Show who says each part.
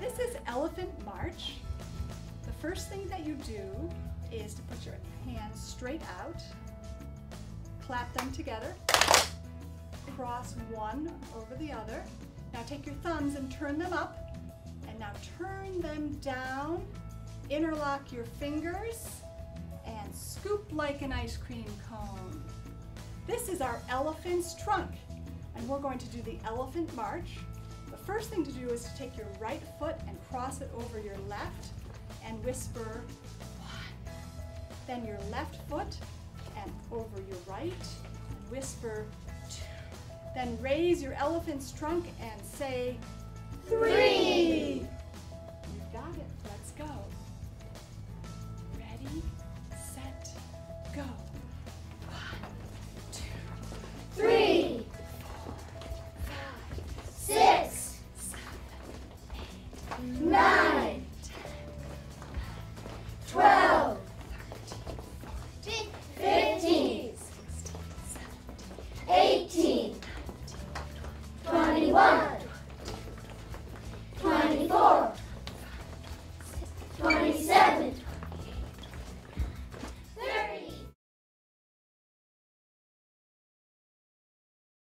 Speaker 1: This is Elephant March. The first thing that you do is to put your hands straight out, clap them together, cross one over the other. Now take your thumbs and turn them up, and now turn them down, interlock your fingers, and scoop like an ice cream cone. This is our elephant's trunk, and we're going to do the elephant march. The first thing to do is to take your right foot and cross it over your left and whisper 1. Then your left foot and over your right and whisper 2. Then raise your elephant's trunk and say 3. You got it. Let's go. Ready, set, go. 1, 2,
Speaker 2: 3, 6, 9, 12, 15, 18, 21.